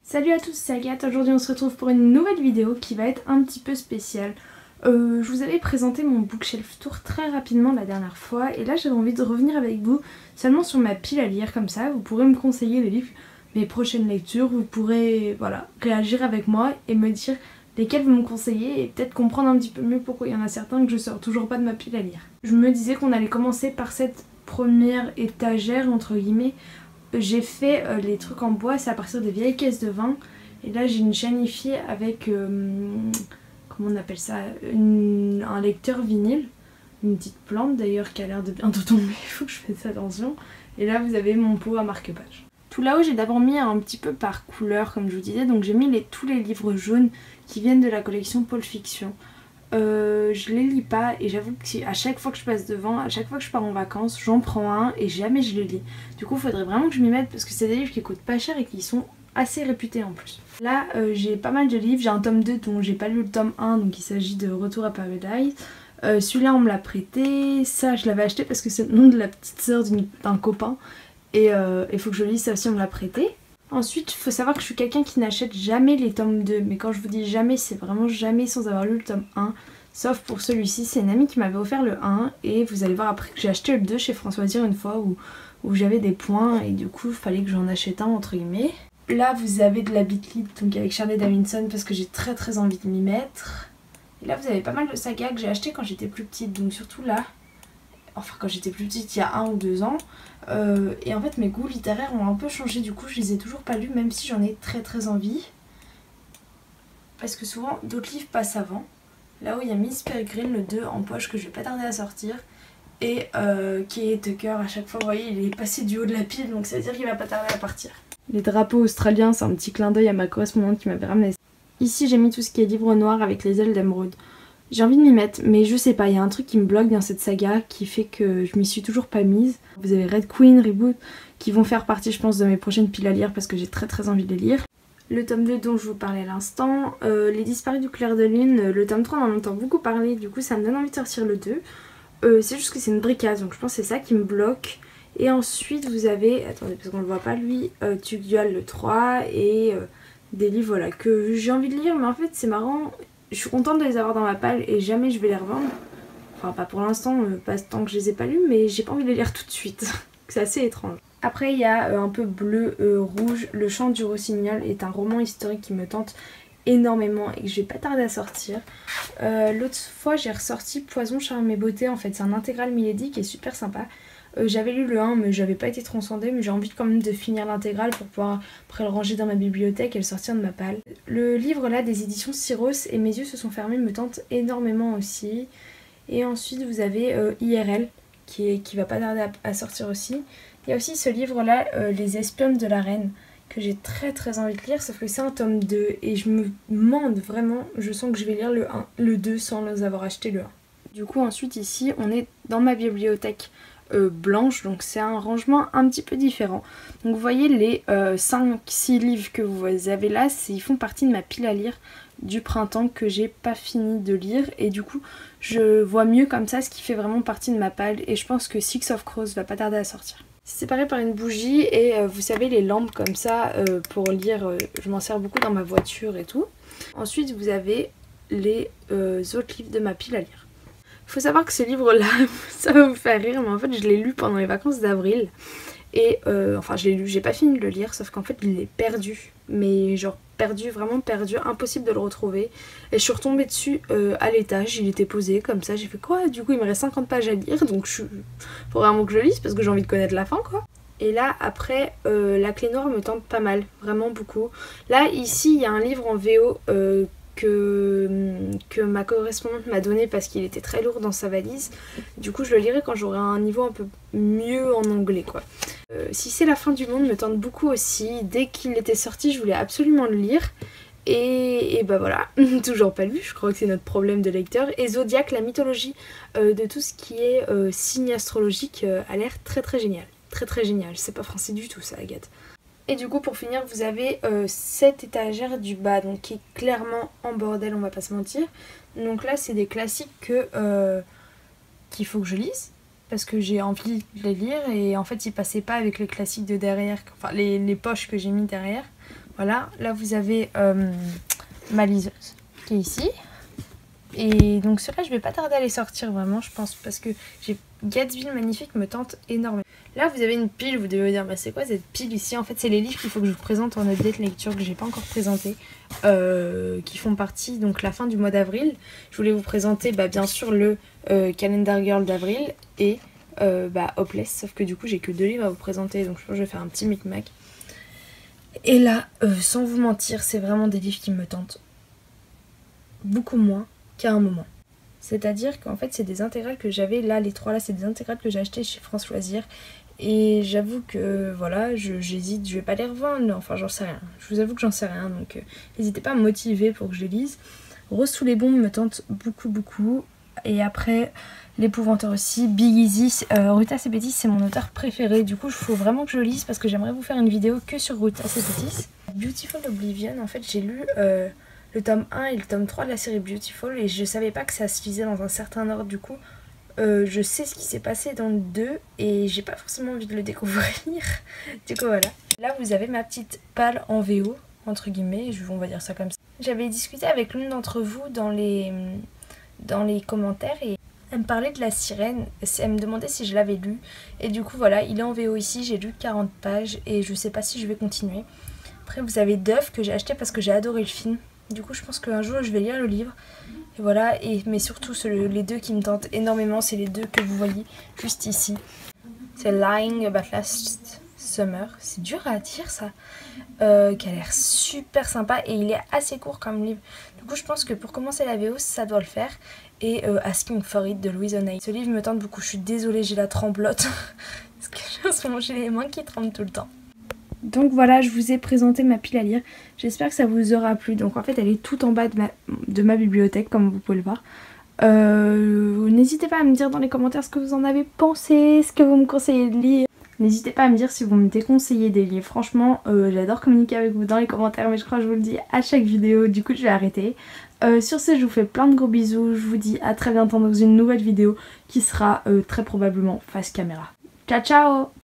Salut à tous, c'est Agathe. Aujourd'hui on se retrouve pour une nouvelle vidéo qui va être un petit peu spéciale. Je vous avais présenté mon bookshelf tour très rapidement la dernière fois et là j'avais envie de revenir avec vous seulement sur ma pile à lire, comme ça vous pourrez me conseiller les livres, mes prochaines lectures, vous pourrez réagir avec moi et me dire lesquels vous me conseillez et peut-être comprendre un petit peu mieux pourquoi il y en a certains que je sors toujours pas de ma pile à lire. Je me disais qu'on allait commencer par cette première étagère entre guillemets. J'ai fait les trucs en bois, c'est à partir des vieilles caisses de vin. Et là j'ai une chanifiée avec, comment on appelle ça, un lecteur vinyle. Une petite plante d'ailleurs qui a l'air de bientôt tomber, il faut que je fasse attention. Et là vous avez mon pot à marque-page. Tout là-haut j'ai d'abord mis un petit peu par couleur comme je vous disais. Donc j'ai mis tous les livres jaunes qui viennent de la collection Pulp Fiction. Je les lis pas et j'avoue que à chaque fois que je passe devant, à chaque fois que je pars en vacances, j'en prends un et jamais je le lis. Du coup il faudrait vraiment que je m'y mette parce que c'est des livres qui coûtent pas cher et qui sont assez réputés en plus. Là j'ai pas mal de livres, j'ai un tome 2 dont j'ai pas lu le tome 1, donc il s'agit de Retour à Paradise. Celui-là on me l'a prêté, ça je l'avais acheté parce que c'est le nom de la petite sœur d'un copain et il faut que je lise, ça aussi on me l'a prêté. Ensuite, il faut savoir que je suis quelqu'un qui n'achète jamais les tomes 2, mais quand je vous dis jamais, c'est vraiment jamais sans avoir lu le tome 1, sauf pour celui-ci, c'est une amie qui m'avait offert le 1, et vous allez voir après que j'ai acheté le 2 chez Françoisire une fois où j'avais des points, et du coup, il fallait que j'en achète un, entre guillemets. Là, vous avez de la Beat-Lit, donc avec Charlie Davidson, parce que j'ai très envie de m'y mettre. Et là, vous avez pas mal de sagas que j'ai acheté quand j'étais plus petite, donc surtout là, enfin quand j'étais plus petite, il y a 1 ou 2 ans. Et en fait mes goûts littéraires ont un peu changé, du coup je les ai toujours pas lus même si j'en ai très envie. Parce que souvent d'autres livres passent avant. Là où il y a Miss Peregrine, le 2 en poche que je vais pas tarder à sortir. Et qui est Tucker, à chaque fois vous voyez il est passé du haut de la pile donc ça veut dire qu'il va pas tarder à partir. Les drapeaux australiens, c'est un petit clin d'œil à ma correspondante qui m'avait ramené. Ici j'ai mis tout ce qui est livre noir avec les ailes d'émeraude. J'ai envie de m'y mettre, mais je sais pas, il y a un truc qui me bloque dans cette saga qui fait que je m'y suis toujours pas mise. Vous avez Red Queen, Reboot, qui vont faire partie je pense de mes prochaines piles à lire parce que j'ai très envie de les lire. Le tome 2 dont je vous parlais à l'instant, Les Disparus du clair de lune, le tome 3 on en entend beaucoup parler, du coup ça me donne envie de sortir le 2. C'est juste que c'est une bricasse, donc je pense que c'est ça qui me bloque. Et ensuite vous avez, attendez parce qu'on le voit pas lui, Tugdual le 3 et des livres voilà, que j'ai envie de lire, mais en fait c'est marrant. Je suis contente de les avoir dans ma palle et jamais je vais les revendre. Enfin pas pour l'instant, pas tant que je les ai pas lus, mais j'ai pas envie de les lire tout de suite. C'est assez étrange. Après il y a un peu bleu, rouge. Le Chant du Rossignol est un roman historique qui me tente énormément et que je vais pas tarder à sortir. L'autre fois j'ai ressorti Poison, Charme et Beauté, en fait c'est un intégral Milady qui est super sympa. J'avais lu le 1 mais j'avais pas été transcendée, mais j'ai envie quand même de finir l'intégrale pour pouvoir après le ranger dans ma bibliothèque et le sortir de ma palle. Le livre là des éditions Syros et Mes yeux se sont fermés me tente énormément aussi. Et ensuite vous avez IRL qui va pas tarder à sortir aussi. Il y a aussi ce livre là, Les espionnes de la reine, que j'ai très envie de lire, sauf que c'est un tome 2 et je me demande vraiment, je sens que je vais lire le 1, le 2 sans avoir acheté le 1. Du coup ensuite ici on est dans ma bibliothèque blanche, donc c'est un rangement un petit peu différent. Donc vous voyez les 5-6 livres que vous avez là, ils font partie de ma pile à lire du printemps que j'ai pas fini de lire et du coup je vois mieux comme ça ce qui fait vraiment partie de ma palle et je pense que Six of Crows va pas tarder à sortir. C'est séparé par une bougie et vous savez les lampes comme ça pour lire, je m'en sers beaucoup dans ma voiture et tout. Ensuite vous avez les autres livres de ma pile à lire. Faut savoir que ce livre-là, ça va vous faire rire, mais en fait je l'ai lu pendant les vacances d'avril. Et enfin je l'ai lu, j'ai pas fini de le lire, sauf qu'en fait je l'ai perdu. Mais genre perdu, vraiment perdu, impossible de le retrouver. Et je suis retombée dessus à l'étage, il était posé comme ça, j'ai fait quoi? Du coup il me reste 50 pages à lire, donc faut vraiment que je lise parce que j'ai envie de connaître la fin quoi. Et là après La Clé Noire me tente pas mal, vraiment beaucoup. Là ici il y a un livre en VO que ma correspondante m'a donné parce qu'il était très lourd dans sa valise. Du coup je le lirai quand j'aurai un niveau un peu mieux en anglais quoi. Si c'est la fin du monde me tente beaucoup aussi. Dès qu'il était sorti je voulais absolument le lire. Et bah voilà, toujours pas lu, je crois que c'est notre problème de lecteur. Et Zodiac, la mythologie de tout ce qui est signe astrologique a l'air très génial. Très génial, c'est pas français du tout ça Agathe. Et du coup pour finir vous avez cette étagère du bas donc qui est clairement en bordel, on va pas se mentir. Donc là c'est des classiques qu'il faut que je lise parce que j'ai envie de les lire et en fait ils passaient pas avec les classiques de derrière, enfin les poches que j'ai mis derrière. Voilà, là vous avez ma liseuse qui est ici. Et donc ceux-là je vais pas tarder à les sortir vraiment je pense parce que Gatsby magnifique me tente énormément. Là vous avez une pile, vous devez vous dire bah c'est quoi cette pile ici? En fait c'est les livres qu'il faut que je vous présente en update lecture que j'ai pas encore présenté, qui font partie donc la fin du mois d'avril. Je voulais vous présenter bien sûr le Calendar Girl d'avril et Hopeless, sauf que du coup j'ai que 2 livres à vous présenter donc je pense que je vais faire un petit micmac. Et là sans vous mentir c'est vraiment des livres qui me tentent beaucoup moins qu'à un moment. C'est-à-dire qu'en fait c'est des intégrales que j'avais, là les 3 là c'est des intégrales que j'ai achetées chez France Loisirs et j'avoue que voilà j'hésite, je vais pas les revendre, enfin j'en sais rien, je vous avoue que j'en sais rien donc n'hésitez pas à me motiver pour que je les lise. Rose sous les bombes me tente beaucoup et après l'épouvanteur aussi, Big Easy, Ruta Sepetys c'est mon auteur préféré, du coup il faut vraiment que je le lise parce que j'aimerais vous faire une vidéo que sur Ruta Sepetys. Beautiful Oblivion, en fait j'ai lu le tome 1 et le tome 3 de la série Beautiful et je savais pas que ça se lisait dans un certain ordre, du coup je sais ce qui s'est passé dans le 2 et j'ai pas forcément envie de le découvrir. Du coup voilà. Là vous avez ma petite palle en VO entre guillemets, on va dire ça comme ça. J'avais discuté avec l'une d'entre vous dans les commentaires et elle me parlait de La Sirène, elle me demandait si je l'avais lu et du coup voilà, il est en VO ici, j'ai lu 40 pages et je sais pas si je vais continuer. Après vous avez Duff que j'ai acheté parce que j'ai adoré le film. Du coup je pense qu'un jour je vais lire le livre. Et voilà, mais surtout les 2 qui me tentent énormément, c'est les 2 que vous voyez juste ici. C'est Lying About Last Summer, c'est dur à dire ça, qui a l'air super sympa et il est assez court comme livre. Du coup je pense que pour commencer la VO ça doit le faire. Et Asking for It de Louise O'Neill. Ce livre me tente beaucoup, je suis désolée j'ai la tremblote. Parce que en ce moment j'ai les mains qui tremblent tout le temps. Donc voilà, je vous ai présenté ma pile à lire. J'espère que ça vous aura plu. Donc en fait elle est tout en bas de ma bibliothèque comme vous pouvez le voir. N'hésitez pas à me dire dans les commentaires ce que vous en avez pensé, ce que vous me conseillez de lire. N'hésitez pas à me dire si vous me déconseillez des livres. Franchement j'adore communiquer avec vous dans les commentaires mais je crois que je vous le dis à chaque vidéo. Du coup je vais arrêter. Sur ce je vous fais plein de gros bisous. Je vous dis à très bientôt dans une nouvelle vidéo qui sera très probablement face caméra. Ciao ciao!